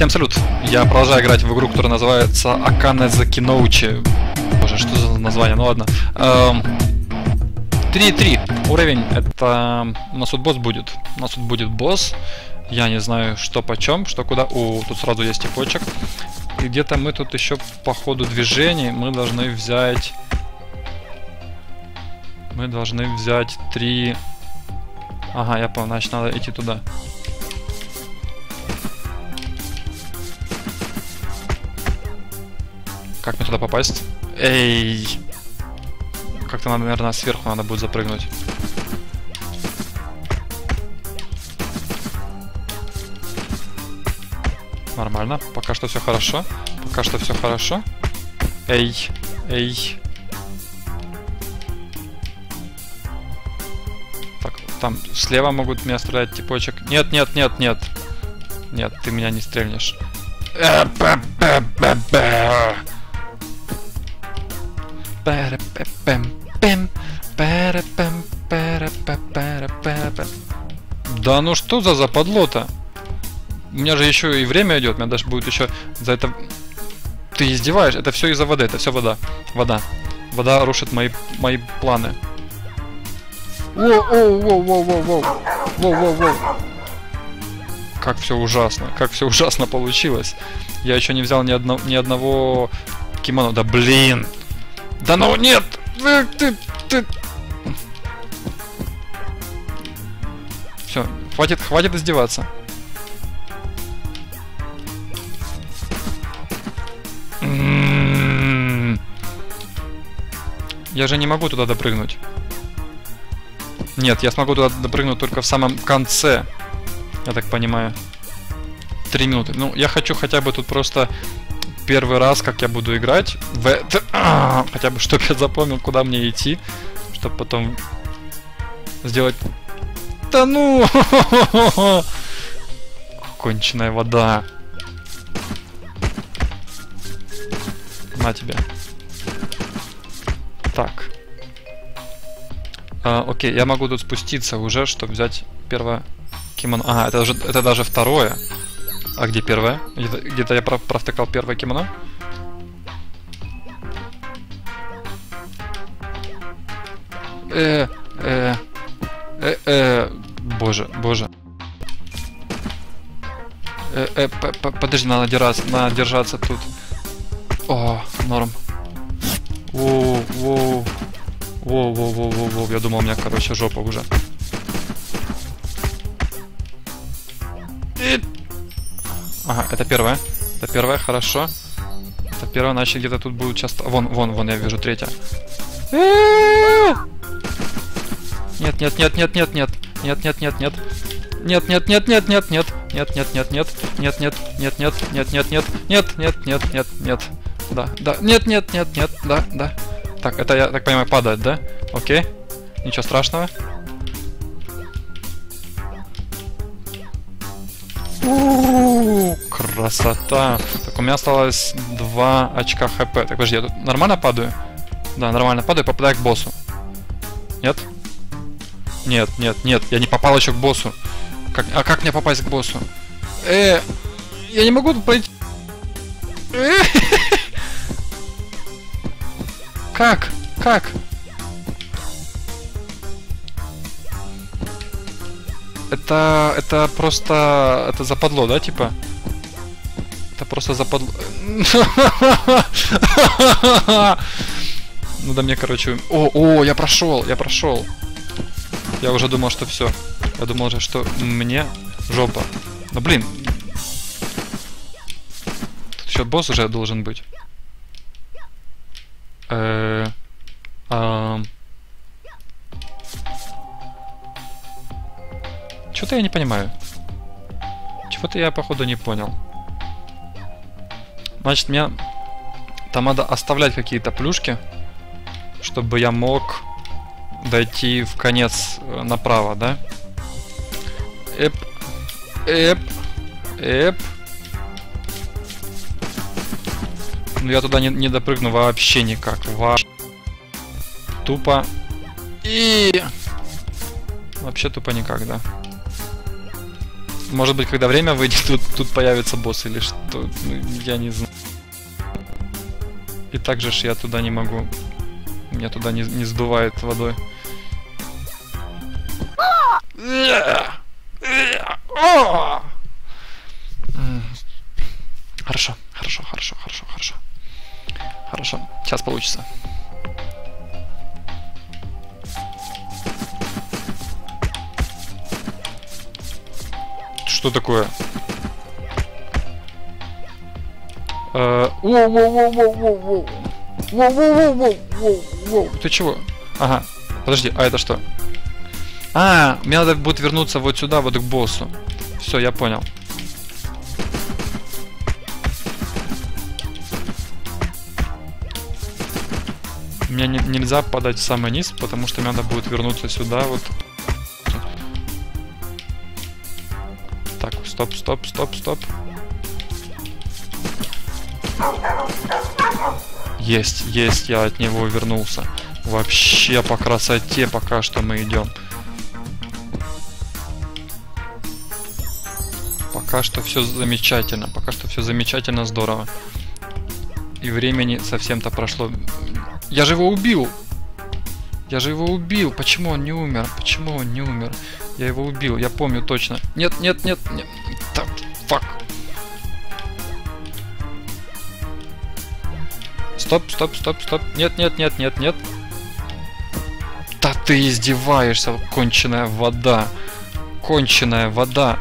Всем салют! Я продолжаю играть в игру, которая называется Акане Закиноучи. Боже, что за название? Ну ладно. 3.3 уровень. Это у нас тут босс будет. У нас тут будет босс. Я не знаю, что почем, что куда. О, тут сразу есть типочек. И где-то мы тут еще по ходу движений мы должны взять... Мы должны взять 3... Ага, я понял, значит надо идти туда. Как мне туда попасть? Эй! Как-то надо, наверное, сверху надо будет запрыгнуть. Нормально. Пока что все хорошо. Пока что все хорошо. Эй! Эй! Так, там слева могут меня стрелять типочек. Нет, нет, нет, нет. Нет, ты меня не стрельнешь. Да ну что за западло-то? У меня же еще и время идет, у меня даже будет еще за это... Ты издеваешь? Это все из-за воды, это все вода. Вода. Вода рушит мои планы. Воу-воу-воу-воу-воу-воу. Воу-воу-воу. Как все ужасно получилось. Я еще не взял ни одного кимоно. Да блин! Да ну нет! Ты... Все, хватит издеваться. Я же не могу туда допрыгнуть. Нет, я смогу туда допрыгнуть только в самом конце. Я так понимаю. 3 минуты. Ну, я хочу хотя бы тут просто первый раз, как я буду играть в это... хотя бы, чтобы я запомнил, куда мне идти. Чтобы потом сделать... Да ну! Конченая вода. На тебе. Так. Окей, я могу тут спуститься уже, чтобы взять первое кимоно. Ага, это даже второе. А где первое? Где-то я провтыкал первое кимоно. Боже. Подожди, надо держаться тут. О, норм. Воу. Я думал, у меня, короче, жопа уже. Ага, это первое. Это первое, хорошо. Это первое, значит, где-то тут будет часто... Вон, я вижу третье. Нет. Да. Так, это, я так понимаю, падает, да? Окей. Ничего страшного. Красота. Так, у меня осталось 2 очка хп. Так, подожди, я тут нормально падаю? Да, нормально падаю, попадаю к боссу. Нет? Нет, я не попал еще к боссу. Как мне попасть к боссу? Я не могу тут пройти. Как? Это просто... Это западло, да, типа? Это просто западло... Ну да мне, короче... О, я прошел. Я уже думал, что все. Я думал уже, что мне жопа. Но блин. Тут еще босс уже должен быть. Что-то я не понимаю. Чего-то я, походу, не понял. Значит, мне там надо оставлять какие-то плюшки, чтобы я мог дойти в конец направо, да? Эп. Ну, я туда не допрыгну вообще никак. Тупо. И... Вообще тупо никак, да. Может быть, когда время выйдет, тут появится босс или что? Ну, я не знаю. И также ж я туда не могу. Меня туда не сдувает водой. Хорошо, хорошо, хорошо, хорошо, хорошо. Хорошо, сейчас получится. Что такое? Ты чего? Ага, подожди, а это что? А, мне надо будет вернуться вот сюда, вот к боссу. Все, я понял. Мне нельзя падать в самый низ, потому что мне надо будет вернуться сюда, вот. Так, стоп, стоп, стоп, стоп. Есть, есть, я от него вернулся. Вообще по красоте пока что мы идем. Пока что все замечательно, пока что все замечательно, здорово. И времени совсем-то прошло. Я же его убил! Я же его убил! Почему он не умер? Почему он не умер? Я его убил, я помню точно. Нет, нет, нет, нет. Так, фак. Стоп, стоп, стоп, стоп. Нет, нет, нет, нет, нет. Да ты издеваешься, конченая вода. Конченая вода.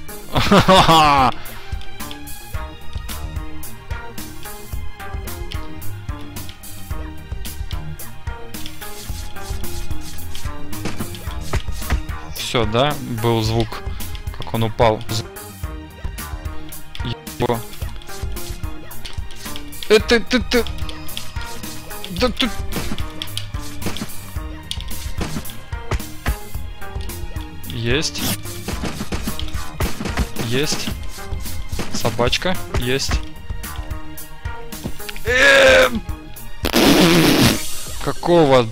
Все, да? Был звук, как он упал. Его. Это ты. Да ты. Есть. Есть. Собачка. Есть. Какого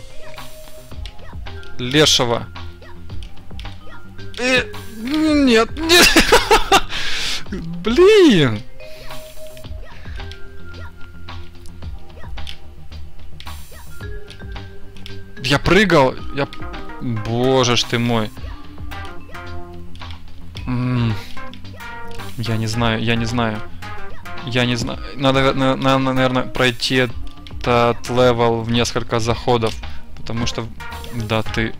лешего? Нет, нет. Блин. Я прыгал. Боже ж ты мой. Я не знаю, я не знаю. Я не знаю. Надо, наверное, пройти этот левел в несколько заходов. Потому что... Да ты...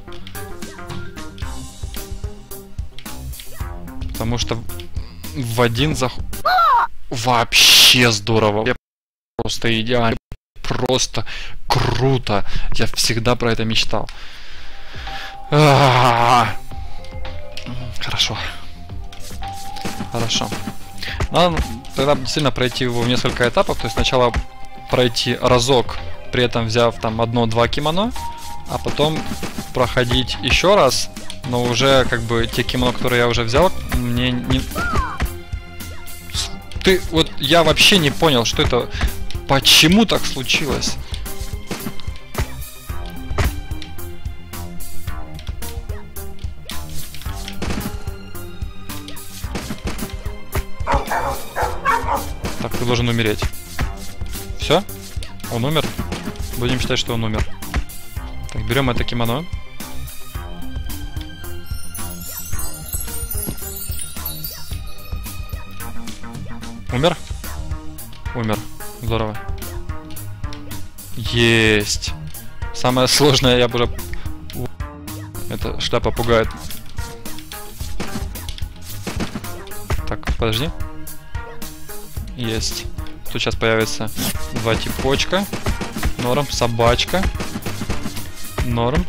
Потому что в один заход... Вообще здорово. Просто идеально. Просто круто. Я всегда про это мечтал. Хорошо. Хорошо. Надо тогда действительно пройти его в несколько этапов. То есть сначала пройти разок, при этом взяв там 1-2 кимоно, а потом проходить еще раз, но уже как бы те кимоно, которые я уже взял, мне не... Ты, вот я вообще не понял, что это... Почему так случилось? Так, ты должен умереть. Все? Он умер? Будем считать, что он умер. Так, берем это кимоно. Умер? Умер. Здорово. Есть. Самое сложное я уже... Эта шляпа пугает. Так, подожди. Есть. Тут сейчас появится 2 типочка. Норм, собачка. Норм.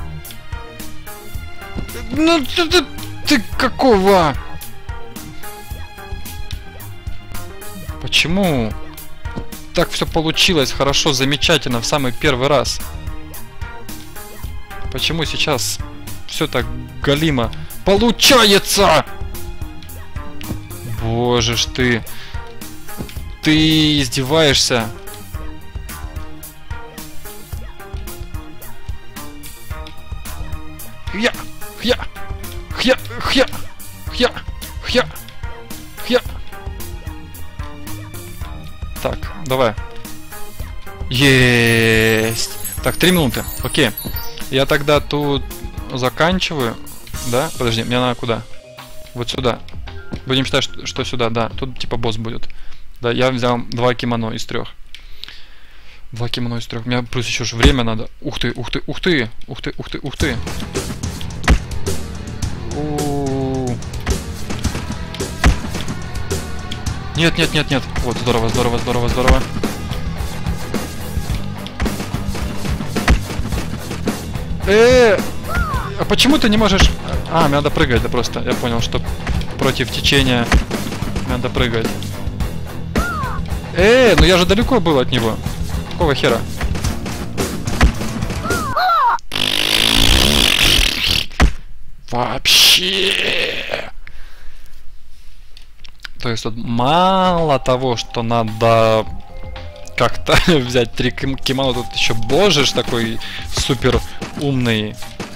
Ну ты какого? Почему так все получилось хорошо, замечательно в самый первый раз? Почему сейчас все так галимо получается? Боже ж ты. Ты издеваешься. Хя. Хя! Хя! Так, давай. Есть! Так, 3 минуты. Окей. Я тогда тут заканчиваю. Да? Подожди, мне надо куда? Вот сюда. Будем считать, что сюда, да. Тут типа босс будет. Да, я взял 2 кимоно из 3. 2 кимоно из 3. Мне плюс еще же время надо. Ух ты, ух ты, ух ты! Ух ты, ух ты, ух ты! Нет, нет, нет, нет. Вот, здорово, здорово, здорово, здорово. А почему ты не можешь... А, мне надо прыгать, да просто. Я понял, что против течения надо прыгать. Ну я же далеко был от него. Какого хера? Вообще. То есть тут мало того, что надо как-то взять 3 кимоно, тут еще божиш такой супер умный.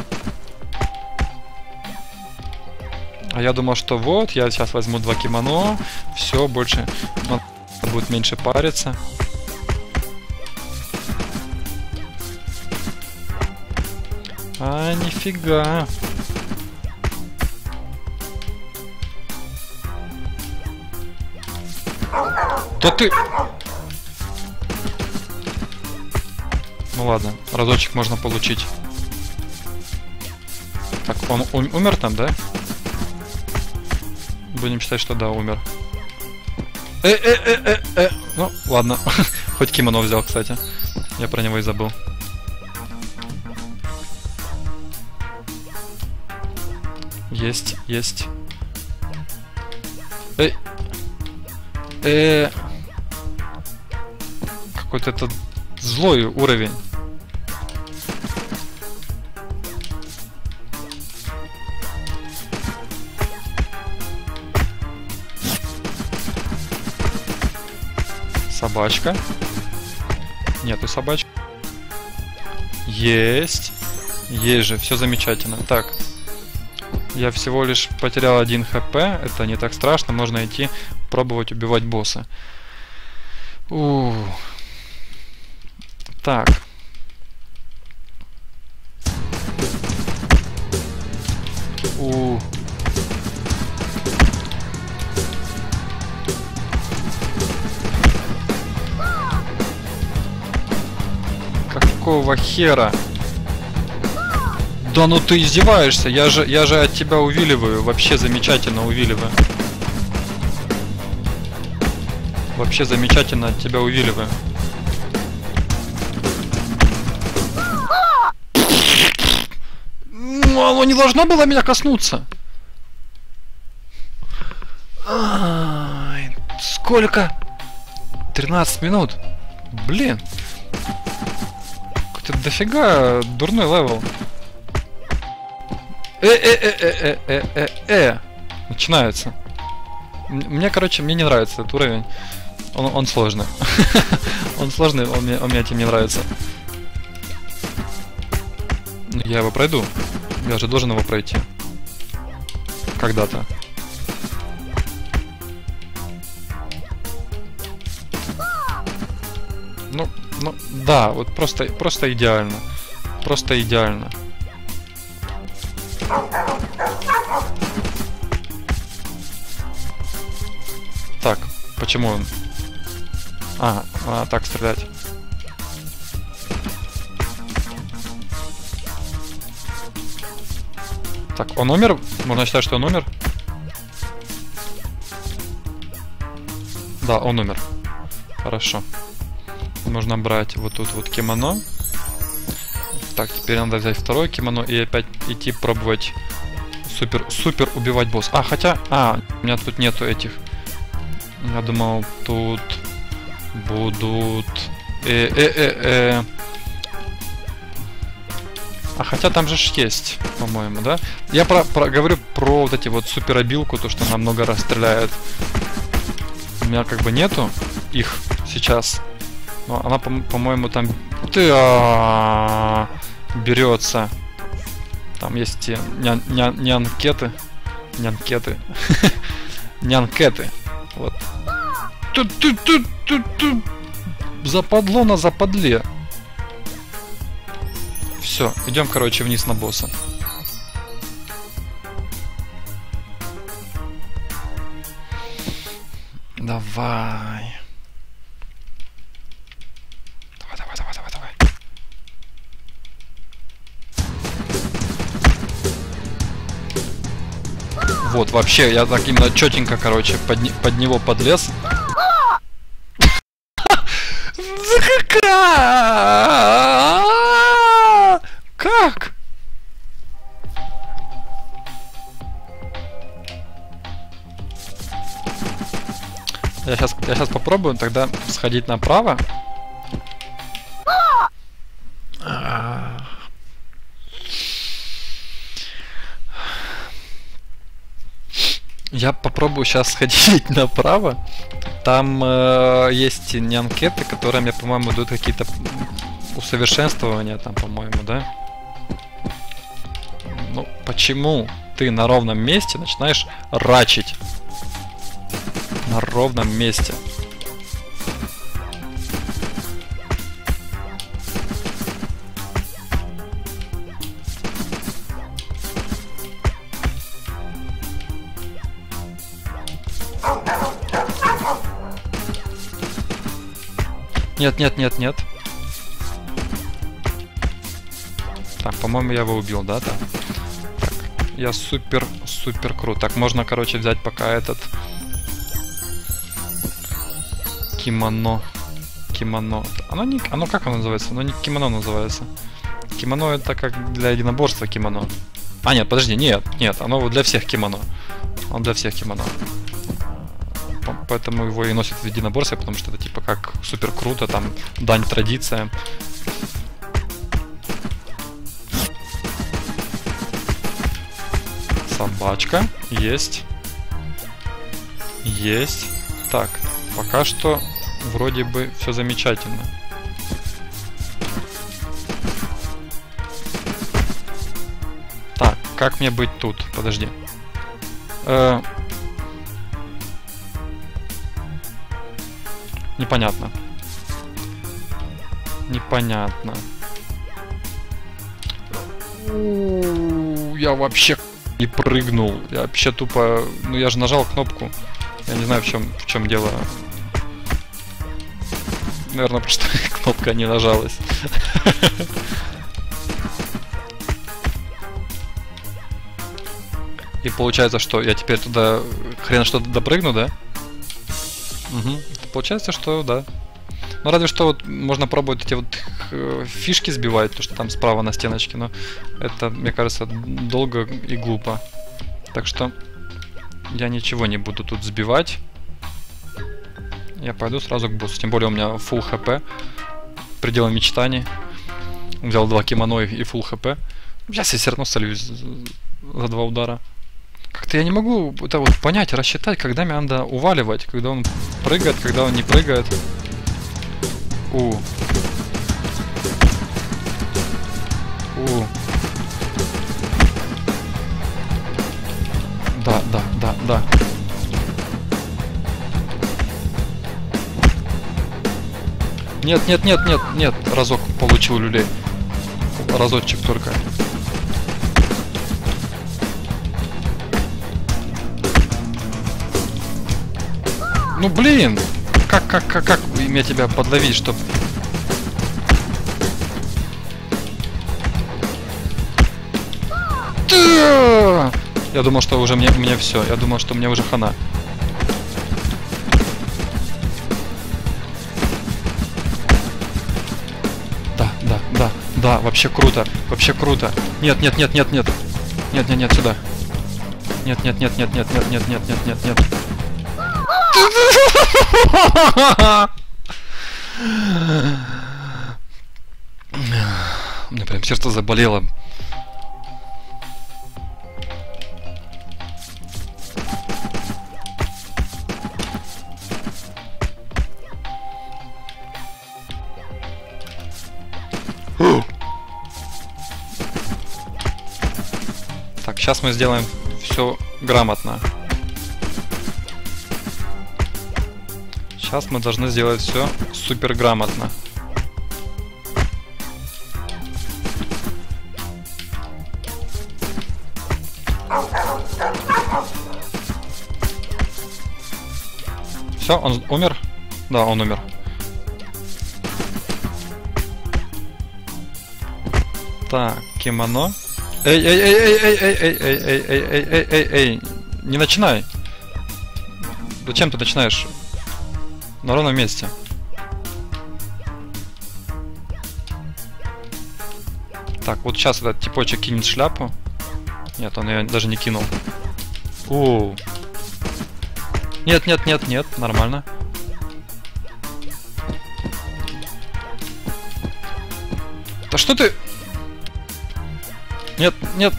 А я думал, что вот, я сейчас возьму 2 кимоно, все, больше будет меньше париться. А, нифига. Да ты... Ну ладно, разочек можно получить. Так, он умер там, да? Будем считать, что да, умер. Ну, ладно. Хоть кимоно взял, кстати. Я про него и забыл. Есть, есть. Какой-то этот злой уровень. Собачка. Нету собачки. Есть. Есть же, все замечательно. Так. Я всего лишь потерял 1 хп. Это не так страшно. Можно идти пробовать убивать босса. Так. Какого хера? Да ну ты издеваешься, я же от тебя увиливаю, вообще замечательно увиливаю. Вообще замечательно от тебя увиливаю. Оно не должно было меня коснуться. Ай, сколько? 13 минут. Блин. Какой-то дофига дурной левел. Начинается. Мне, короче, мне не нравится этот уровень. Он сложный. Он сложный, он мне этим не нравится. Я его пройду. Я же должен его пройти. Когда-то. Ну, да, вот просто идеально. Просто идеально. Так, почему он? Так стрелять. Так, он умер? Можно считать, что он умер? Да, он умер. Хорошо. Нужно брать вот тут вот кимоно. Так, теперь надо взять второе кимоно и опять идти пробовать супер убивать босса. Хотя... у меня тут нету этих. Я думал, тут будут... хотя там же есть, по-моему, да? Я говорю про вот эти вот суперобилку, то, что она много раз стреляет. У меня как бы нету их сейчас. Но она, по-моему, там... берется. Там есть те нянкеты. Нянкеты. Нянкеты. Вот. Тут. Западло на западле. Все, идем, короче, вниз на босса. Давай. Давай. Вот, вообще, я так именно четенько, короче, под него подлез. Как? Я сейчас попробую тогда сходить направо. Я попробую сейчас сходить направо. Там есть нянкеты, которым, я, по-моему, идут какие-то усовершенствования, там, по-моему, да? Ну, почему ты на ровном месте начинаешь рачить? На ровном месте. Нет. Так, по-моему, я его убил, да? Так, я супер крут. Так, можно, короче, взять пока этот кимоно. Оно как оно называется? Оно не кимоно называется. Кимоно это как для единоборства кимоно. А, нет, подожди, нет, оно для всех кимоно. Он для всех кимоно. Поэтому его и носят в единоборстве, потому что это типа как супер круто, там, дань традициям. Собачка. Есть. Так, пока что вроде бы все замечательно. Так, как мне быть тут? Подожди. Непонятно. Я вообще не прыгнул. Я вообще тупо... Ну я же нажал кнопку. Я не знаю, в чем дело. Наверное, просто кнопка не нажалась. И получается, что я теперь туда хрен что-то допрыгну, да? Угу. Получается, что да. Ну разве что вот можно пробовать эти вот фишки сбивать, то что там справа на стеночке, но это, мне кажется, долго и глупо. Так что я ничего не буду тут сбивать. Я пойду сразу к боссу. Тем более у меня full хп. Предел мечтаний. Взял 2 кимоно и full хп. Сейчас я все равно сольюсь за 2 удара. Как-то я не могу это вот понять, рассчитать, когда мне надо уваливать, когда он прыгает, когда он не прыгает. Да. Нет, разок получил люлей. Разочек только. Ну блин! Как мне тебя подловить, чтоб... Я думал, что уже мне все. Я думал, что мне уже хана. Да, вообще круто. Нет, сюда. Нет. У меня прям сердце заболело. Так, сейчас мы сделаем все грамотно. Сейчас мы должны сделать все супер грамотно. Все, он умер? Да, он умер. Так, кимоно. Эй, не начинай. Зачем ты начинаешь? На ровном месте. Так, вот сейчас этот типочек кинет шляпу. Нет, он ее даже не кинул. Оу. Нет, нормально. Да что ты? Нет.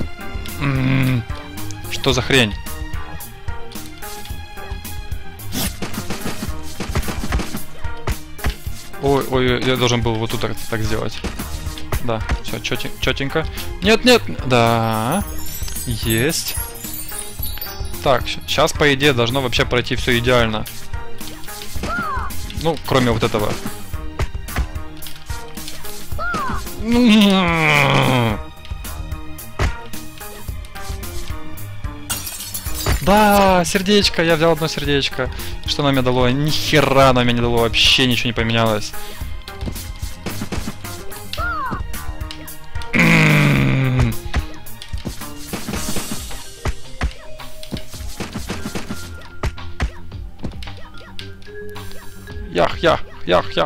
Что за хрень? Ой, я должен был вот тут так сделать. Да, все, четенько. Нет, да. Есть. Так, сейчас, по идее, должно вообще пройти все идеально. Ну, кроме вот этого. Да, сердечко, я взял одно сердечко. Что оно мне дало? Ни хера оно мне не дало, вообще ничего не поменялось. Ях.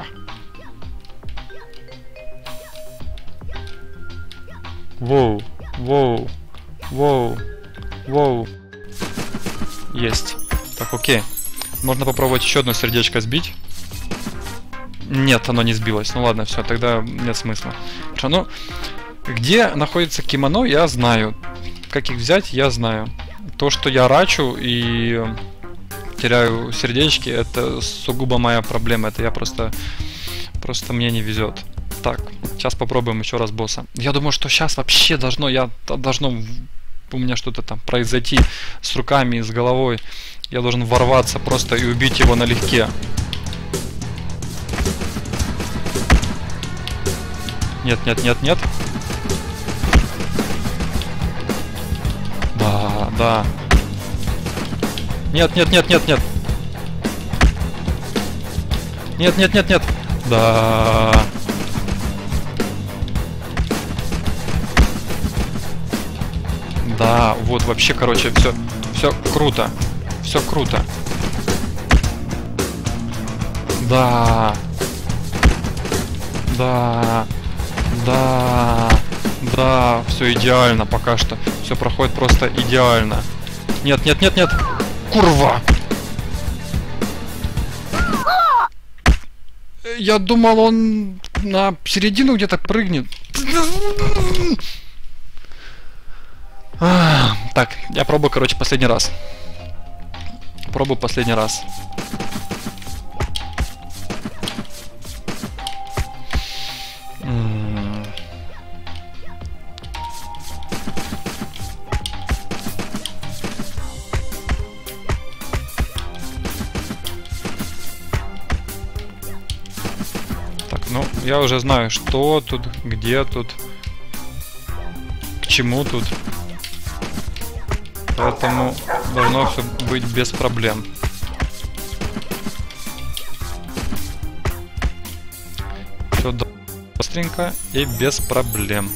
Воу. Есть. Так, окей. Можно попробовать еще одно сердечко сбить. Нет, оно не сбилось. Ну ладно, все, тогда нет смысла. Хорошо, ну, где находится кимоно, я знаю. Как их взять, я знаю. То, что я рачу и теряю сердечки, это сугубо моя проблема. Это я просто мне не везет. Так, сейчас попробуем еще раз босса. Я думаю, что сейчас вообще должно у меня что-то там произойти с руками и с головой. Я должен ворваться просто и убить его налегке. Нет. Да. Нет. Нет. Да. Да, вот вообще, короче, все круто. Все круто. Да, все идеально пока что. Все проходит просто идеально. Нет. Курва! Я думал, он на середину где-то прыгнет. Так, я пробую, короче, последний раз. Так, ну, я уже знаю, что тут, где тут, к чему тут. Поэтому должно все быть без проблем. Все быстренько и без проблем.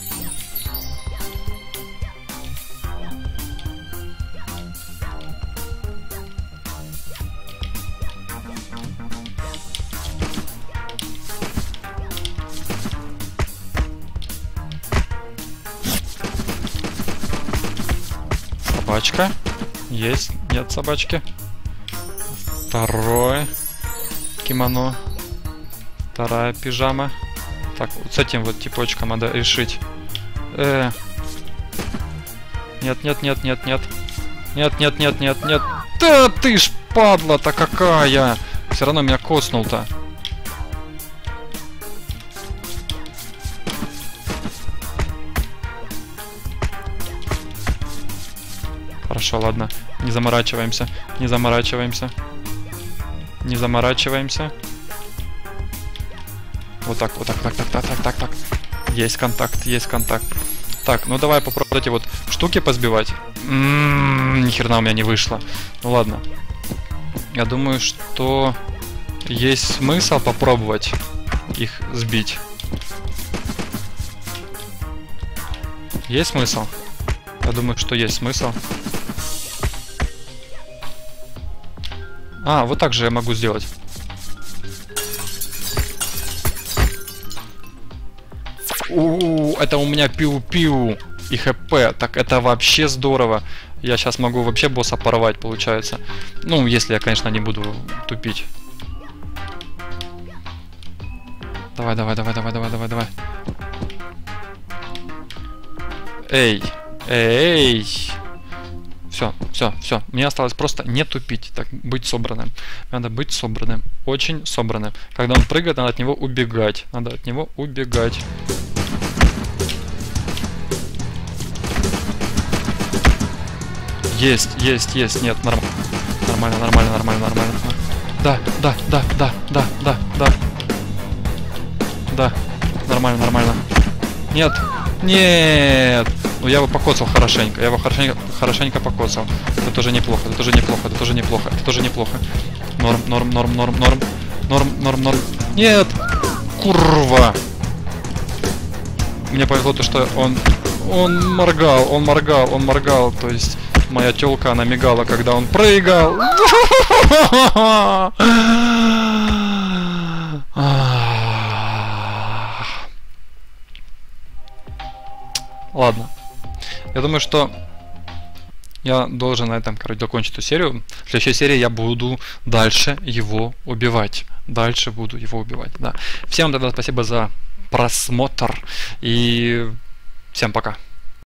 Собачка. Есть. Нет собачки. Второе кимоно. Вторая пижама. Так, вот с этим вот типочком надо решить. Нет. Нет. Да ты ж падла-то какая! Все равно меня коснул-то. Хорошо, ладно. Не заморачиваемся. Не заморачиваемся. Вот так, вот так, так, так, так, так, так, так. Есть контакт, есть контакт. Так, ну давай попробуем эти вот штуки позбивать. Ни хрена у меня не вышло. Ну ладно. Я думаю, что есть смысл попробовать их сбить. Есть смысл? Я думаю, что есть смысл. А, вот так же я могу сделать. Это у меня пиу-пиу и хп. Так это вообще здорово. Я сейчас могу вообще босса порвать, получается. Ну, если я, конечно, не буду тупить. Давай, давай, давай, давай, давай, давай, давай. Эй, эй. Все, все, все. Мне осталось просто не тупить. Так, быть собранным. Надо быть собранным. Очень собранным. Когда он прыгает, надо от него убегать. Надо от него убегать. Есть, есть, есть. Нет, нормально. Нормально, нормально, нормально, нормально. Да, да, да, да, да, да, да. Да, нормально, нормально. Нет, нет. Ну я его покоцал хорошенько. Я его хорошенько покоцал. Это тоже неплохо, это тоже неплохо, это тоже неплохо, это тоже неплохо. Норм, норм, норм, норм, норм. Норм, норм, норм. Нет! Курва! Мне повезло то, что он моргал. То есть моя тёлка, она мигала, когда он прыгал. Ладно. Я думаю, что я должен на этом, короче, закончить эту серию. В следующей серии я буду дальше его убивать. Дальше буду его убивать, да. Всем тогда спасибо за просмотр. И всем пока.